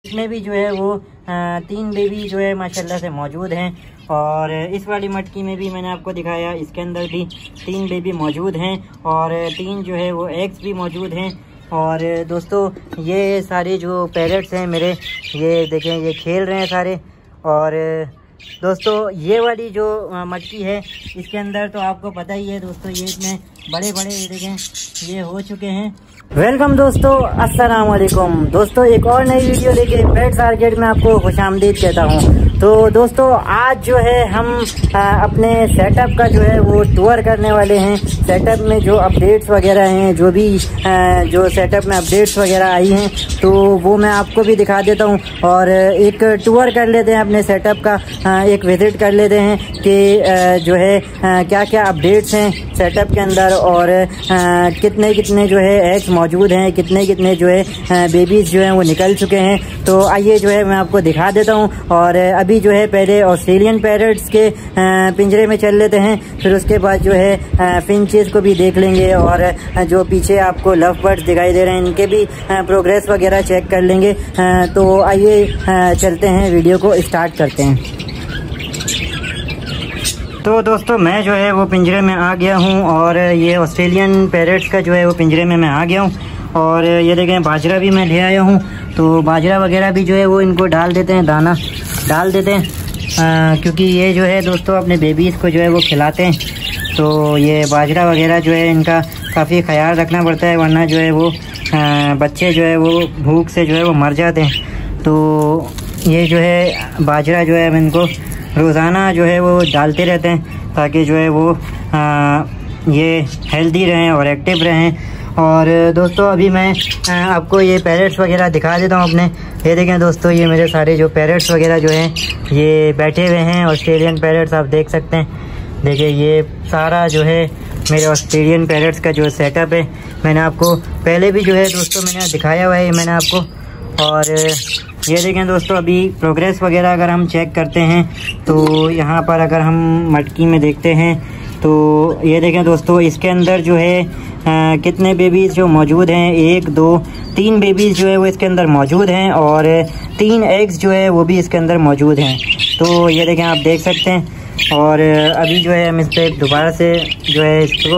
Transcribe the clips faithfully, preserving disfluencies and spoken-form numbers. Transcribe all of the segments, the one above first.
इसमें भी जो है वो आ, तीन बेबी जो है माशाल्लाह से मौजूद हैं। और इस वाली मटकी में भी मैंने आपको दिखाया, इसके अंदर भी तीन बेबी मौजूद हैं और तीन जो है वो एग्स भी मौजूद हैं। और दोस्तों ये सारे जो पैरेट्स हैं मेरे, ये देखें ये खेल रहे हैं सारे। और दोस्तों ये वाली जो मटकी है इसके अंदर तो आपको पता ही है दोस्तों, ये इतने बड़े बड़े ये देखें ये हो चुके हैं। वेलकम दोस्तों, अस्सलाम वालेकुम दोस्तों, एक और नई वीडियो लेके पेट्स मार्केट में आपको खुशामदीद कहता हूँ। तो दोस्तों आज जो है हम आ, अपने सेटअप का जो है वो टूर करने वाले हैं। सेटअप में जो अपडेट्स वगैरह हैं, जो भी आ, जो सेटअप में अपडेट्स वगैरह आई हैं तो वो मैं आपको भी दिखा देता हूँ। और एक टूर कर लेते हैं अपने सेटअप का, आ, एक विजिट कर लेते हैं कि जो है आ, क्या क्या अपडेट्स हैं सेटअप के अंदर और आ, कितने कितने जो है एग्स मौजूद हैं, कितने कितने जो है बेबीज जो हैं वो निकल चुके हैं। तो आइए जो है मैं आपको दिखा देता हूँ। और अभी जो है पहले ऑस्ट्रेलियन पैरट्स के पिंजरे में चल लेते हैं, फिर उसके बाद जो है फिंचेस को भी देख लेंगे और जो पीछे आपको लव बर्ड्स दिखाई दे रहे हैं इनके भी प्रोग्रेस वगैरह चेक कर लेंगे। तो आइए चलते हैं, वीडियो को स्टार्ट करते हैं। तो दोस्तों मैं जो है वो पिंजरे में आ गया हूँ और ये ऑस्ट्रेलियन पैरट्स का जो है वो पिंजरे में मैं आ गया हूँ। और ये देखें बाजरा भी मैं ले आया हूँ, तो बाजरा वगैरह भी जो है वो इनको डाल देते हैं, दाना डाल देते हैं आ, क्योंकि ये जो है दोस्तों अपने बेबीज़ को जो है वो खिलाते हैं। तो ये बाजरा वगैरह जो है इनका काफ़ी ख्याल रखना पड़ता है, वरना जो है वो आ, बच्चे जो है वो भूख से जो है वो मर जाते हैं। तो ये जो है बाजरा जो है अब इनको रोज़ाना जो है वो डालते रहते हैं ताकि जो है वो आ, ये हेल्दी रहें और एक्टिव रहें। और दोस्तों अभी मैं आ, आपको ये पैरेट्स वगैरह दिखा देता हूँ अपने। ये देखें दोस्तों, ये मेरे सारे जो पैरेट्स वगैरह जो हैं ये बैठे हुए हैं, ऑस्ट्रेलियन पैरेट्स आप देख सकते हैं। देखिए ये सारा जो है मेरे ऑस्ट्रेलियन पैरेट्स का जो सेटअप है, मैंने आपको पहले भी जो है दोस्तों मैंने दिखाया हुआ है ये मैंने आपको। और ये देखें दोस्तों अभी प्रोग्रेस वगैरह अगर हम चेक करते हैं तो यहाँ पर अगर हम मटकी में देखते हैं तो ये देखें दोस्तों इसके अंदर जो है आ, कितने बेबीज़ जो मौजूद हैं, एक दो तीन बेबीज़ जो है वो इसके अंदर मौजूद हैं और तीन एग्स जो है वो भी इसके अंदर मौजूद हैं। तो ये देखें आप देख सकते हैं। और अभी जो है हम इस पर दोबारा से जो है इसको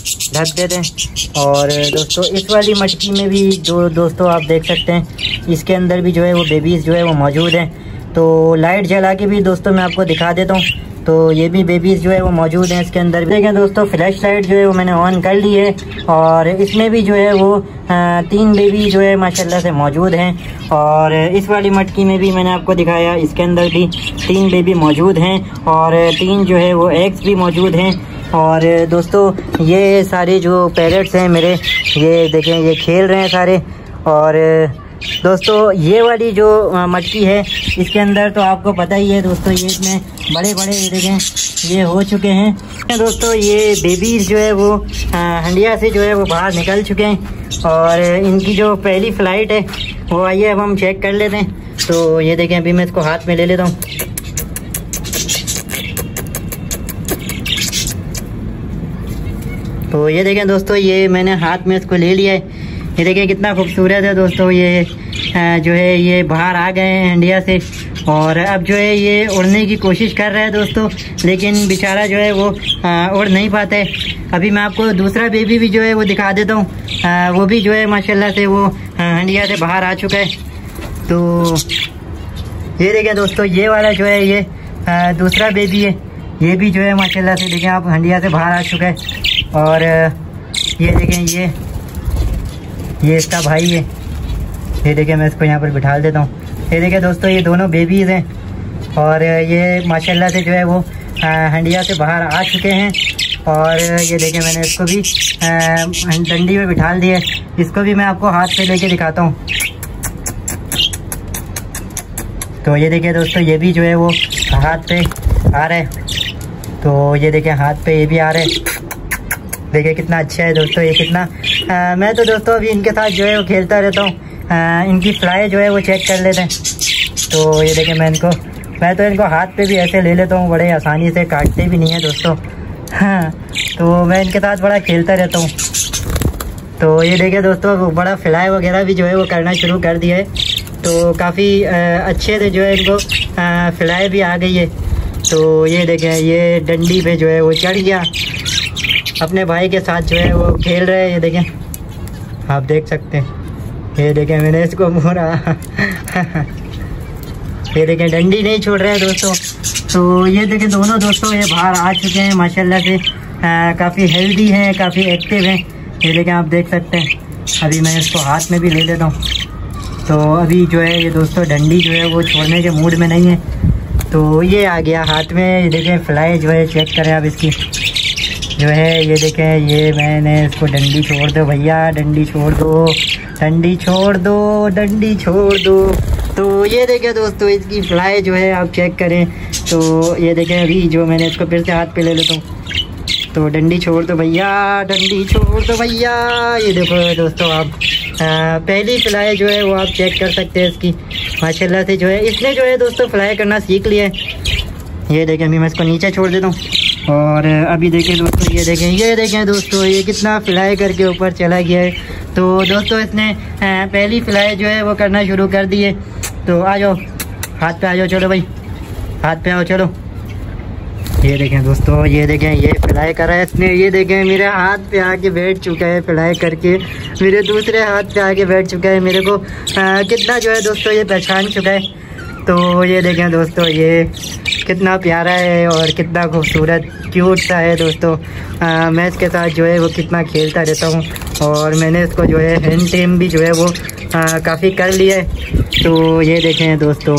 ढक देते हैं। और दोस्तों इस वाली मटकी में भी जो दोस्तों आप देख सकते हैं, इसके अंदर भी जो है वो बेबीज़ जो है वो मौजूद हैं। तो लाइट जला के भी दोस्तों मैं आपको दिखा देता हूँ। तो ये भी बेबीज़ जो है वो मौजूद हैं इसके अंदर। देखें दोस्तों फ्लैश लाइट जो है वो मैंने ऑन कर ली है और इसमें भी जो है वो आ, तीन बेबी जो है माशाल्लाह से मौजूद हैं। और इस वाली मटकी में भी मैंने आपको दिखाया, इसके अंदर भी तीन बेबी मौजूद हैं और तीन जो है वो एग्स भी मौजूद हैं। और दोस्तों ये सारे जो पैरेट्स हैं मेरे, ये देखें ये खेल रहे हैं सारे। और दोस्तों ये वाली जो मटकी है इसके अंदर तो आपको पता ही है दोस्तों, ये इतने बड़े बड़े ये देखें ये हो चुके हैं। दोस्तों ये बेबीज़ जो है वो हंडिया से जो है वो बाहर निकल चुके हैं और इनकी जो पहली फ़्लाइट है वो आइए अब हम चेक कर लेते हैं। तो ये देखें अभी मैं इसको हाथ में ले लेता हूँ। तो ये देखें दोस्तों ये मैंने हाथ में इसको ले लिया है। ये देखें कितना खूबसूरत है दोस्तों, ये जो है ये बाहर आ गए हैं इंडिया से और अब जो है ये उड़ने की कोशिश कर रहा है दोस्तों, लेकिन बेचारा जो है वो उड़ नहीं पाता है। अभी मैं आपको दूसरा बेबी भी जो है वो दिखा देता हूँ, वो भी जो है माशाल्लाह से वो इंडिया से बाहर आ चुका है। तो ये देखें दोस्तों ये वाला जो है ये दूसरा बेबी है, ये भी जो है माशाल्लाह से देखें आप इंडिया से बाहर आ चुका है। और ये देखें ये ये इसका भाई है, ये देखें मैं इसको यहाँ पर बिठा देता हूँ। ये देखें दोस्तों ये दोनों बेबीज़ हैं और ये माशाल्लाह से जो है वो हंडिया से बाहर आ चुके हैं। और ये देखें मैंने इसको भी डंडी में बिठा दिया है, इसको भी मैं आपको हाथ पे लेके दिखाता हूँ। तो ये देखें दोस्तों ये भी जो है वो हाथ पे आ रहा है। तो ये देखें हाथ पे ये भी आ रहा है, देखिए कितना अच्छा है दोस्तों ये कितना। आ, मैं तो दोस्तों अभी इनके साथ जो है वो खेलता रहता हूँ, इनकी फ्लाई जो है वो चेक कर लेते हैं। तो ये देखें मैं इनको मैं तो इनको हाथ पे भी ऐसे ले लेता हूँ, बड़े आसानी से काटते भी नहीं है दोस्तों। हाँ तो मैं इनके साथ बड़ा खेलता रहता हूँ। तो ये देखें दोस्तों बड़ा फ्लाई वगैरह भी जो है वो करना शुरू कर दिया है। तो काफ़ी अच्छे से जो है इनको फ्लाई भी आ गई है। तो ये देखें, ये डंडी पे जो है वो चढ़ गया, अपने भाई के साथ जो है वो खेल रहे हैं। ये देखें, आप देख सकते हैं, ये देखें मैंने इसको मोड़ा ये देखें डंडी नहीं छोड़ रहे हैं दोस्तों। तो ये देखें दोनों दोस्तों ये बाहर आ चुके हैं माशाल्लाह से, काफ़ी हेल्दी हैं, काफ़ी एक्टिव हैं। ये देखें आप देख सकते हैं। अभी मैं इसको हाथ में भी ले लेता हूँ। तो अभी जो है ये दोस्तों डंडी जो है वो छोड़ने के मूड में नहीं है, तो ये आ गया हाथ में। ये देखें फ्लाई जो है, चेक करें आप इसकी जो है, ये देखें, ये मैंने इसको डंडी छोड़ दो भैया, डंडी छोड़ दो, डंडी छोड़ दो, डंडी छोड़ दो। तो ये देखें दोस्तों इसकी फ्लाई जो है आप चेक करें। तो ये देखें अभी जो मैंने इसको फिर से हाथ पे ले लेता हूँ। तो डंडी छोड़ दो भैया, डंडी छोड़ दो भैया। ये देखो दोस्तों आप आ, पहली फ्लाई जो है वो आप चेक कर सकते हैं इसकी, माशाल्लाह से जो है इसने जो है दोस्तों फ्लाई करना सीख लिया है। ये देखें, अभी मैं इसको नीचे छोड़ देता हूँ। और अभी देखें दोस्तों, ये देखें, ये देखें दोस्तों, ये कितना फ्लाई करके ऊपर चला गया है। तो दोस्तों इसने पहली फ्लाई जो है वो करना शुरू कर दी है। तो आ जाओ, हाथ पे आ जाओ, चलो भाई हाथ पे आओ, चलो। ये देखें दोस्तों, ये देखें, ये फ्लाई करा है इसने। ये देखें मेरे हाथ पे आके बैठ चुका है, फ्लाई करके मेरे दूसरे हाथ पे आके बैठ चुका है। मेरे को आ, कितना जो है दोस्तों ये पहचान चुका है। तो ये देखें दोस्तों, ये कितना प्यारा है और कितना खूबसूरत क्यूट सा है दोस्तों। आ, मैं इसके साथ जो है वो कितना खेलता रहता हूँ, और मैंने इसको जो है हैंड टेम भी जो है वो काफ़ी कर लिया है। तो ये देखें दोस्तों,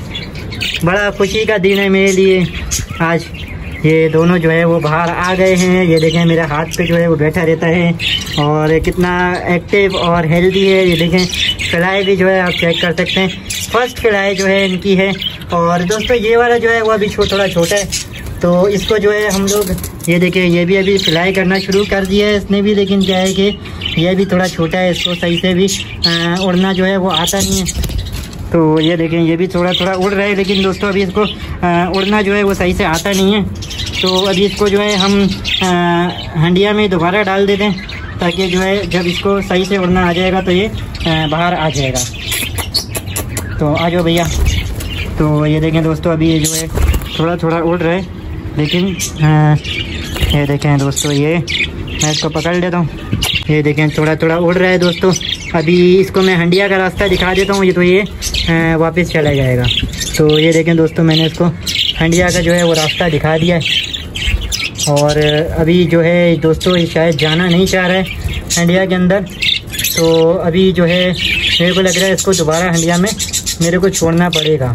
बड़ा खुशी का दिन है मेरे लिए आज। ये दोनों जो है वो बाहर आ गए हैं। ये देखें मेरे हाथ पे जो है वो बैठा रहता है, और कितना एक्टिव और हेल्दी है। ये देखें फ्लाई भी जो है आप चेक कर सकते हैं, फर्स्ट फ्लाई जो है इनकी है। और दोस्तों ये वाला जो है वो अभी छो थोड़ा छोटा है, तो इसको जो है हम लोग, ये देखें ये भी अभी फ्लाई करना शुरू कर दिया है इसने भी। लेकिन क्या है कि ये भी थोड़ा छोटा है, इसको सही से भी उड़ना जो है वो आता नहीं है। तो ये देखें ये भी थोड़ा थोड़ा उड़ रहा है, लेकिन दोस्तों अभी इसको उड़ना जो है वो सही से आता नहीं है। तो अभी इसको जो है हम हंडिया में दोबारा डाल देते हैं, ताकि जो है जब इसको सही से उड़ना आ जाएगा तो ये बाहर आ जाएगा। तो आ जाओ भैया। तो ये देखें दोस्तों, अभी ये जो है थोड़ा थोड़ा उड़ रहा है, लेकिन ये देखें दोस्तों, ये मैं इसको पकड़ लेता हूँ। ये देखें थोड़ा थोड़ा उड़ रहा है दोस्तों। अभी इसको मैं हंडिया का रास्ता दिखा देता हूँ, ये तो ये वापस चला जाएगा। तो ये देखें दोस्तों, मैंने इसको हंडिया का जो है वो रास्ता दिखा दिया है। और अभी जो है दोस्तों ये शायद जाना नहीं चाह रहा है हंडिया के अंदर। तो अभी जो है मेरे को लग रहा है इसको दोबारा हंडिया में मेरे को छोड़ना पड़ेगा।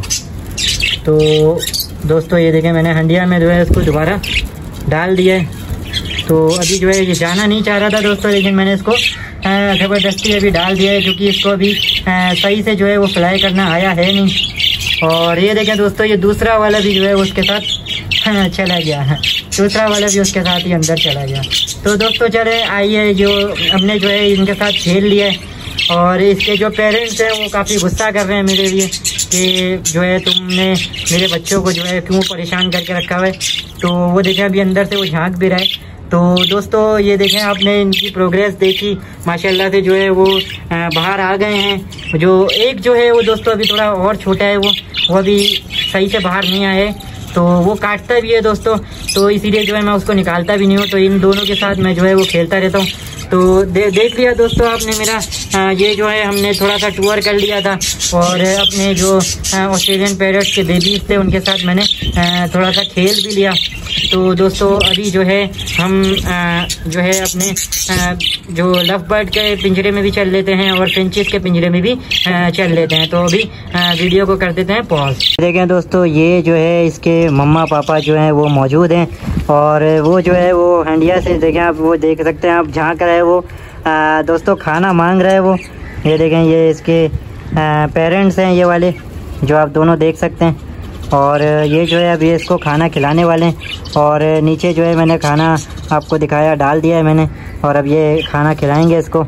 तो दोस्तों ये देखें मैंने हंडिया में जो है इसको दोबारा डाल दिया है। तो अभी जो है ये जाना नहीं चाह रहा था दोस्तों, लेकिन मैंने इसको ज़बरदस्ती अभी डाल दिया है, क्योंकि इसको अभी सही से जो है वो फ्लाई करना आया है नहीं। और ये देखें दोस्तों, ये दूसरा वाला भी जो है उसके साथ चला गया है, दूसरा वाला भी उसके साथ ही अंदर चला गया। तो दोस्तों चले आइए, जो हमने जो है इनके साथ खेल लिया है, और इसके जो पेरेंट्स हैं वो काफ़ी गुस्सा कर रहे हैं मेरे लिए कि जो है तुमने मेरे बच्चों को जो है क्यों परेशान करके रखा हुआ है। तो वो देखें अभी अंदर से वो झांक भी रहा है। तो दोस्तों ये देखें आपने इनकी प्रोग्रेस देखी, माशाल्लाह से जो है वो बाहर आ गए हैं। जो एक जो है वो दोस्तों अभी थोड़ा और छोटा है, वो वो अभी सही से बाहर नहीं आया है, तो वो काटता भी है दोस्तों। तो इसीलिए जो है मैं उसको निकालता भी नहीं हूँ। तो इन दोनों के साथ मैं जो है वो खेलता रहता हूँ। तो दे, देख लिया दोस्तों आपने मेरा आ, ये जो है हमने थोड़ा सा टूर कर लिया था, और अपने जो ऑस्ट्रेलियन पैरट्स के बेबीज थे उनके साथ मैंने आ, थोड़ा सा खेल भी लिया। तो दोस्तों अभी जो है हम आ, जो है अपने आ, जो लव बर्ड के पिंजरे में भी चल लेते हैं, और फिंचेस के पिंजरे में भी आ, चल लेते हैं। तो अभी आ, वीडियो को कर देते हैं पॉज। देखें दोस्तों, ये जो है इसके मम्मा पापा जो हैं वो मौजूद हैं, और वो जो है वो हंडिया से देखें आप, वो देख सकते हैं आप, झांक रहे हैं वो आ, दोस्तों खाना मांग रहे हैं वो। ये देखें ये इसके पेरेंट्स हैं ये वाले, जो आप दोनों देख सकते हैं। और ये जो है अभी इसको खाना खिलाने वाले हैं, और नीचे जो है मैंने खाना आपको दिखाया, डाल दिया है मैंने, और अब ये खाना खिलाएंगे इसको।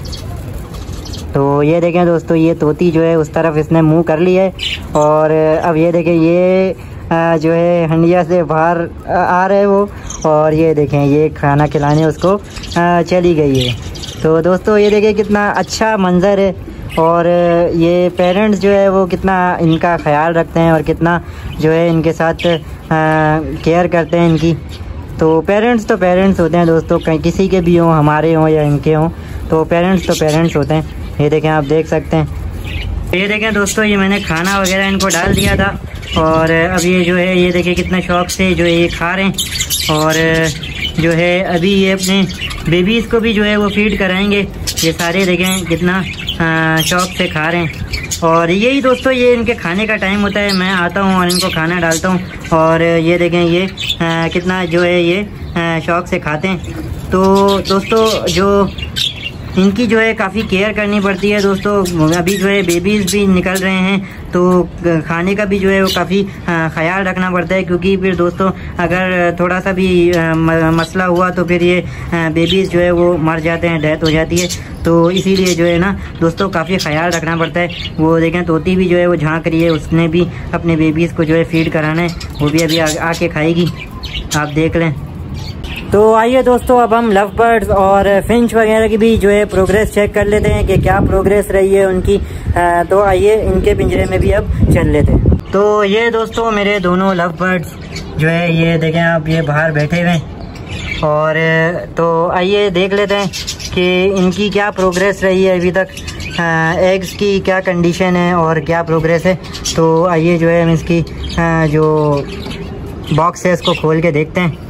तो ये देखें दोस्तों, ये तोती जो है उस तरफ इसने मुंह कर लिया है, और अब ये देखें ये जो है हंडिया से बाहर आ रहे वो, और ये देखें ये खाना खिलाने उसको चली गई है। तो दोस्तों ये देखें कितना अच्छा मंजर है, और ये पेरेंट्स जो है वो कितना इनका ख्याल रखते हैं और कितना जो है इनके साथ केयर करते हैं इनकी। तो पेरेंट्स तो पेरेंट्स होते हैं दोस्तों, कहीं किसी के भी हों, हमारे हों या इनके हों, तो पेरेंट्स तो पेरेंट्स होते हैं। ये देखें, आप देख सकते हैं। ये देखें दोस्तों, ये मैंने खाना वगैरह इनको डाल दिया था और अब ये जो है ये देखें कितना शौक़ से जो है ये खा रहे हैं। और जो है अभी ये अपने बेबीज़ को भी जो है वो फीड कराएंगे। ये सारे देखें कितना शौक़ से खा रहे हैं। और यही दोस्तों ये इनके खाने का टाइम होता है, मैं आता हूँ और इनको खाना डालता हूँ। और ये देखें ये आ, कितना जो है ये शौक़ से खाते हैं। तो दोस्तों जो इनकी जो है काफ़ी केयर करनी पड़ती है दोस्तों। अभी जो है बेबीज़ भी निकल रहे हैं तो खाने का भी जो है वो काफ़ी ख्याल रखना पड़ता है, क्योंकि फिर दोस्तों अगर थोड़ा सा भी मसला हुआ तो फिर ये बेबीज़ जो है वो मर जाते हैं, डेथ हो जाती है। तो इसीलिए जो है ना दोस्तों काफ़ी ख्याल रखना पड़ता है। वो देखें तोती भी जो है वो झांक रही है, उसने भी अपने बेबीज़ को जो है फीड कराना है, वो भी अभी आके खाएगी, आप देख लें। तो आइए दोस्तों अब हम लव बर्ड्स और फिंच वगैरह की भी जो है प्रोग्रेस चेक कर लेते हैं कि क्या प्रोग्रेस रही है उनकी। आ, तो आइए इनके पिंजरे में भी अब चल लेते हैं। तो ये दोस्तों मेरे दोनों लव बर्ड्स जो है ये देखें आप, ये बाहर बैठे हुए हैं। और तो आइए देख लेते हैं कि इनकी क्या प्रोग्रेस रही है अभी तक, एग्स की क्या कंडीशन है और क्या प्रोग्रेस है। तो आइए जो है हम इसकी आ, जो बॉक्स है इसको खोल के देखते हैं।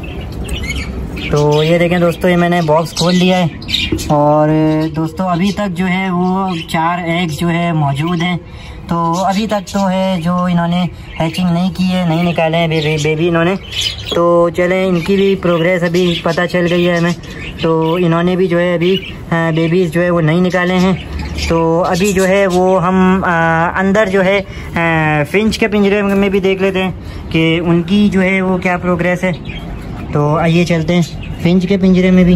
तो ये देखें दोस्तों, ये मैंने बॉक्स खोल लिया है और दोस्तों अभी तक जो है वो चार एग्स जो है मौजूद हैं। तो अभी तक तो है जो इन्होंने हैचिंग नहीं की है, नहीं निकाले हैं बेबी बेबी इन्होंने। तो चलें इनकी भी प्रोग्रेस अभी पता चल गई है हमें। तो इन्होंने भी जो है अभी बेबीज़ जो है वो नहीं निकाले हैं। तो अभी जो है वो हम आ, अंदर जो है आ, फिंच के पिंजरे में भी देख लेते हैं कि उनकी जो है वो क्या प्रोग्रेस है। तो आइए चलते हैं फिंच के पिंजरे में भी।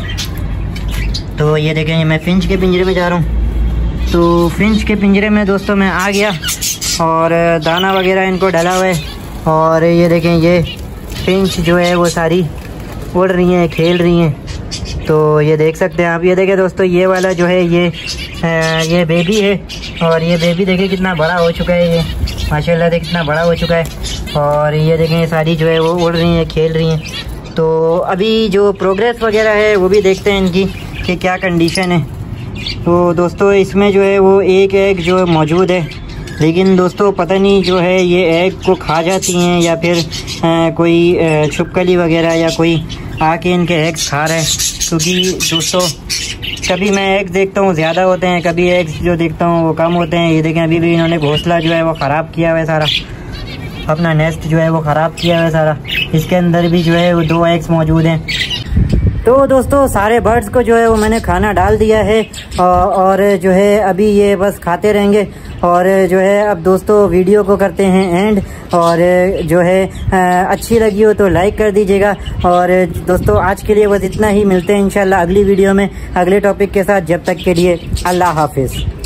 तो ये देखें मैं फिंच के पिंजरे में जा रहा हूँ। तो फिंच के पिंजरे में दोस्तों मैं आ गया और दाना वगैरह इनको डाला हुआ है। और ये देखें ये फिंच जो है वो सारी उड़ रही हैं, खेल रही हैं। तो ये देख सकते हैं आप। ये देखें दोस्तों, ये वाला जो है ये आ, ये बेबी है और ये बेबी देखें कितना बड़ा हो चुका है, ये माशाल्लाह देख कितना बड़ा हो चुका है। और ये देखें ये सारी जो है वो उड़ रही हैं, खेल रही हैं। तो अभी जो प्रोग्रेस वगैरह है वो भी देखते हैं इनकी कि क्या कंडीशन है। तो दोस्तों इसमें जो है वो एक एग जो मौजूद है, लेकिन दोस्तों पता नहीं जो है ये एग को खा जाती हैं या फिर आ, कोई छुपकली वगैरह या कोई आके इनके एग्स खा रहा है। क्योंकि दोस्तों कभी मैं एग्स देखता हूँ ज़्यादा होते हैं, कभी एग्स जो देखता हूँ वो कम होते हैं। ये देखें अभी भी इन्होंने घोंसला जो है वो ख़राब किया हुआ है, सारा अपना नेस्ट जो है वो ख़राब किया हुआ है सारा। इसके अंदर भी जो है वो दो एग्स मौजूद हैं। तो दोस्तों सारे बर्ड्स को जो है वो मैंने खाना डाल दिया है और जो है अभी ये बस खाते रहेंगे। और जो है अब दोस्तों वीडियो को करते हैं एंड। और जो है अच्छी लगी हो तो लाइक कर दीजिएगा। और दोस्तों आज के लिए बस इतना ही, मिलते हैं इंशाल्लाह अगली वीडियो में अगले टॉपिक के साथ। जब तक के लिए अल्लाह हाफिज़।